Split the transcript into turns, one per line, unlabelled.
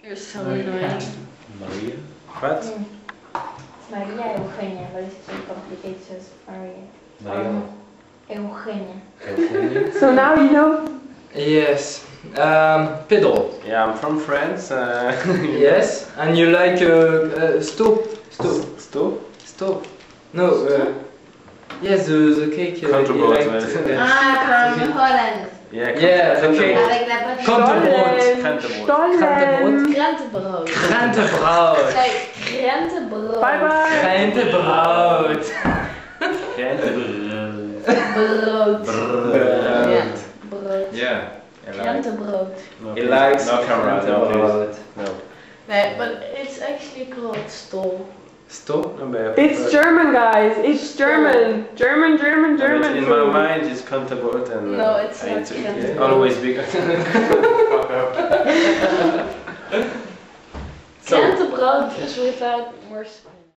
You're so annoying.
Maria? What?
Maria Eugenia, but it's too complicated, so it's Maria.
Maria.
Eugenia.
Eugenia.
So now you know?
Yes. Pedro.
Yeah, I'm from France.
Yes. And you like stove? Stove. No. Yes, the cake.
Krentenbrrrrrrood.
From Holland.
Yeah,
the cake.
Avec la pâte.
Krentenbrrrrrood.
Stollen.
Krentenbrrrrrood.
Krentenbrrrrrood.
Say krentenbrrrrrood.
Bye bye.
Krentenbrrrrrood.
Brood. Ja. Brood.
Yeah.
Krentenbrrrrrood.
He likes
no camera, no
krentenbrrrrrood.
No.
Nee, but it's actually called stol.
Stove?
No, but
It's German, guys. It's German. German.
in my
food.
mind it's Krentenbrrrrrood and
No, it's
I
not
eat it.
Krentenbrrrrrood.
Always bigger. Fuck up.
Krentenbrrrrrood is without more spoon.